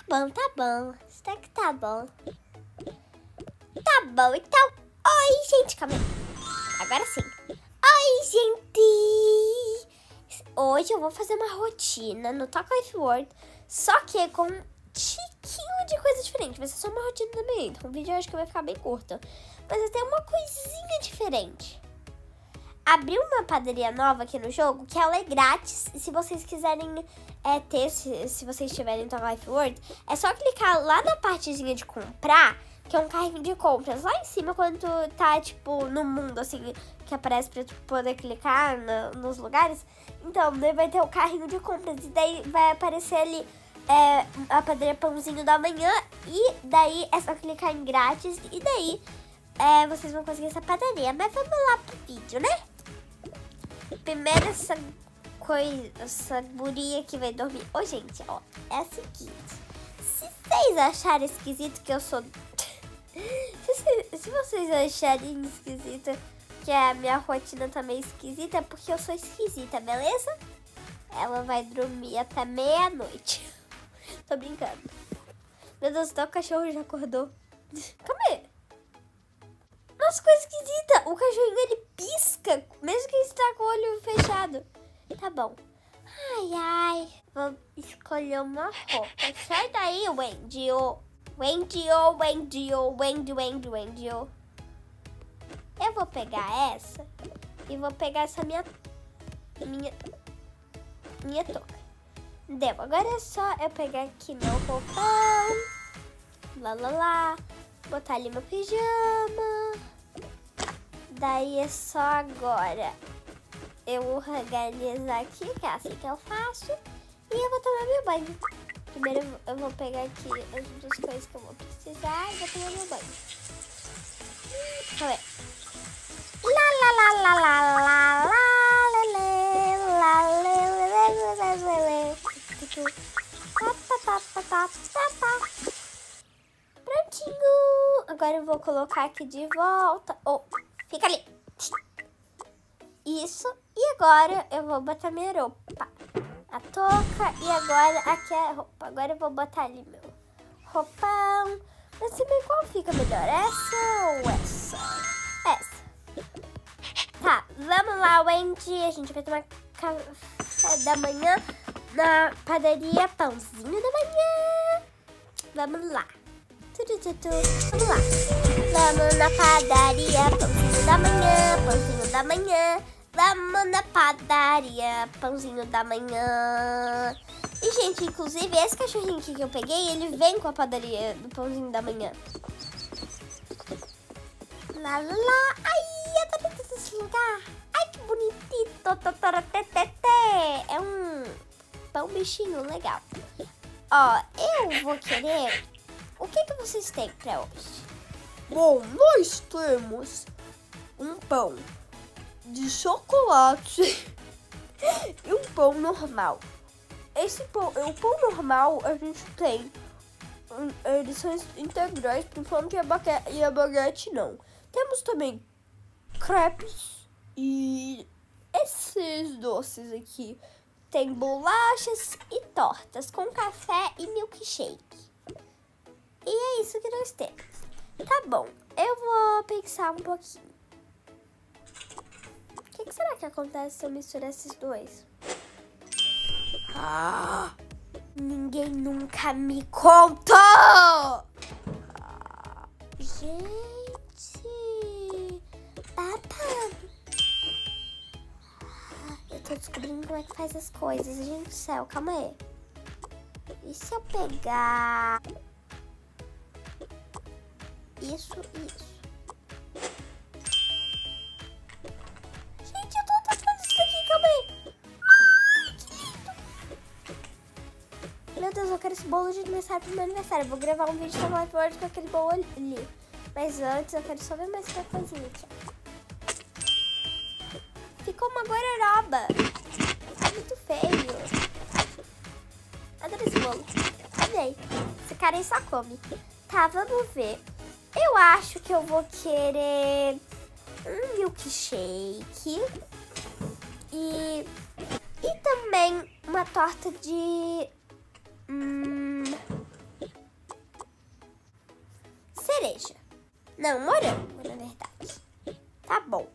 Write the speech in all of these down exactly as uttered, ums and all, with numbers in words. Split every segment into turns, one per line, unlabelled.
bom, tá bom. Isso daqui tá bom. Tá bom, então. Oi, gente, calma aí. Agora sim. Oi, gente. Hoje eu vou fazer uma rotina no Talk Life World, só que com um tiquinho de coisa diferente. Vai ser só uma rotina também. Então o vídeo eu acho que vai ficar bem curto. Mas eu tenho uma coisinha diferente. Abri uma padaria nova aqui no jogo, que ela é grátis. E se vocês quiserem é, ter, se, se vocês estiverem no Talk Life World, é só clicar lá na partezinha de comprar, que é um carrinho de compras. Lá em cima, quando tu tá, tipo, no mundo, assim, que aparece pra tu poder clicar no, nos lugares. Então, daí vai ter o carrinho de compras. E daí vai aparecer ali é, a padaria Pãozinho da Manhã. E daí é só clicar em grátis. E daí é, vocês vão conseguir essa padaria. Mas vamos lá pro vídeo, né? Primeiro essa coisa, essa guria que vai dormir. Ô, gente, ó, é a seguinte. Se vocês acharem esquisito que eu sou... se, se vocês acharem esquisito que a minha rotina tá meio esquisita, é porque eu sou esquisita, beleza? Ela vai dormir até meia-noite. Tô brincando. Meu Deus, o cachorro já acordou. Calma aí. Nossa, coisa esquisita. O cachorrinho, ele pisca, mesmo que ele está com o olho fechado. Tá bom. Ai, ai. Vou escolher uma roupa. Sai daí, Wendy. Wendy, Wendy, Wendy, Wendy, Wendy. Eu vou pegar essa e vou pegar essa minha... Minha... Minha touca. Deu. Agora é só eu pegar aqui meu roupão. Lá, lá, lá. Botar ali meu pijama. Daí é só agora eu organizar aqui, que é assim que eu faço. E eu vou tomar meu banho. Primeiro eu vou pegar aqui as duas coisas que eu vou precisar e vou tomar meu banho. Calma aí. Lá, lá, lá, lá, lá, lá, lá, lelê, lá, lelê, lelê, lelê. Tá, tá, tá, tá, tá, tá, tá. Prontinho. Agora eu vou colocar aqui de volta. Oh, fica ali. Isso. E agora eu vou botar minha roupa. A touca. E agora aqui é a roupa. Agora eu vou botar ali meu roupão. Não sei bem qual fica melhor. Essa ou essa? Essa. Tá, vamos lá, Wendy. A gente vai tomar café da manhã na padaria Pãozinho da Manhã. Vamos lá. Vamos lá. Vamos na padaria, Pãozinho da Manhã, Pãozinho da Manhã. Vamos na padaria, Pãozinho da Manhã. E, gente, inclusive, esse cachorrinho aqui que eu peguei, ele vem com a padaria do Pãozinho da Manhã. Lá, lá, lá. Ai, eu tô dentro desse lugar. Ai, que bonitito. É um pão bichinho legal. Ó, eu vou querer... O que que vocês têm pra hoje?
Bom, nós temos um pão de chocolate e um pão normal. Esse pão, o pão normal a gente tem, eles são integrais, principalmente a baguete, e a baguete não. Temos também crepes e esses doces aqui. Tem bolachas e tortas com café e milkshake. E é isso que nós temos. Tá bom, eu vou pensar um pouquinho. O que, que será que acontece se eu misturar esses dois?
Ah, ninguém nunca me contou! Ah, gente, babado. Eu tô descobrindo como é que faz as coisas. Gente do céu, calma aí. E se eu pegar... Isso, isso. Gente, eu tô tocando isso daqui, calma aí. Ai, que lindo. Meu Deus, eu quero esse bolo de aniversário pro meu aniversário. Eu vou gravar um vídeo com Life World com aquele bolo ali. Mas antes eu quero só ver mais uma coisinha aqui, ó. Ficou uma gororoba. É muito feio. Adoro esse bolo. Amei. Esse cara aí só come. Tá, vamos ver. Eu acho que eu vou querer um milkshake e, e também uma torta de... Hum, cereja. Não, morango, na verdade. Tá bom.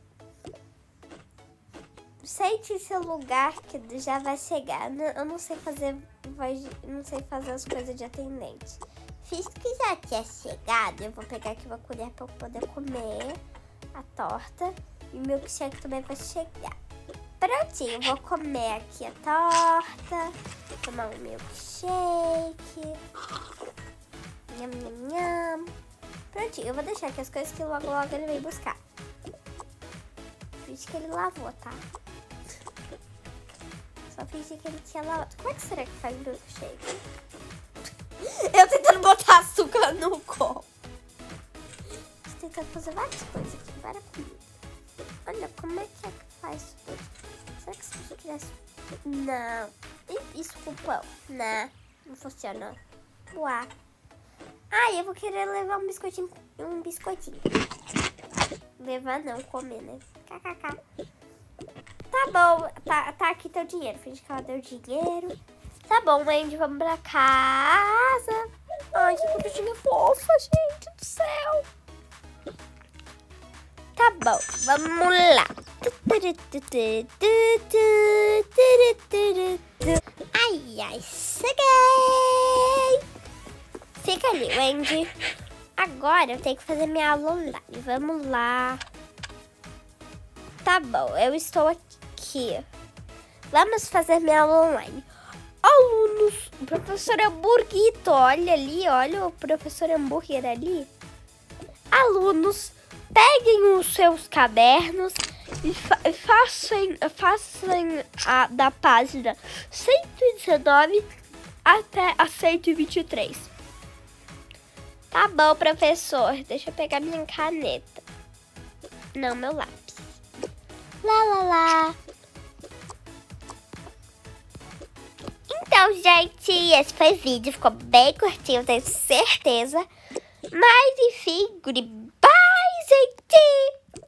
Sente seu lugar que já vai chegar. Eu não sei fazer, não sei fazer as coisas de atendente. Fiz que já tinha chegado. Eu vou pegar aqui uma colher para eu poder comer a torta. E o milkshake também vai chegar. Prontinho, vou comer aqui a torta. Tomar um milkshake. Nham, nham, nham. Prontinho, eu vou deixar aqui as coisas que logo logo ele vem buscar. Finge que ele lavou, tá? Só fingi que ele tinha lavado. Como é que será que faz milkshake? Eu tentando botar açúcar no copo. Tô tentando fazer várias coisas aqui, várias comidas. Olha, como é que é que faz tudo? Será que se você quisesse... Não. E isso com pão? Não, não funciona. Uá. Ah, eu vou querer levar um biscoitinho. Um biscoitinho. Levar não, comer, né? Kkk. Tá bom, tá, tá aqui teu dinheiro. Finge que ela deu dinheiro. Tá bom, Andy, vamos pra casa. Ai, que comidinha fofa, gente do céu. Tá bom, vamos lá. Ai, ai, cheguei. Fica ali, Andy. Agora eu tenho que fazer minha aula online. Vamos lá. Tá bom, eu estou aqui. Vamos fazer minha aula online. Alunos, o professor Hamburguito, olha ali, olha o professor Hambúrguer ali. Alunos, peguem os seus cadernos e fa façam, façam a, da página cento e dezenove até a cento e vinte e três. Tá bom, professor. Deixa eu pegar minha caneta. Não, meu lápis. Lá, lá, lá. Então, gente, esse foi o vídeo. Ficou bem curtinho, tenho certeza. Mas, enfim, goodbye, gente!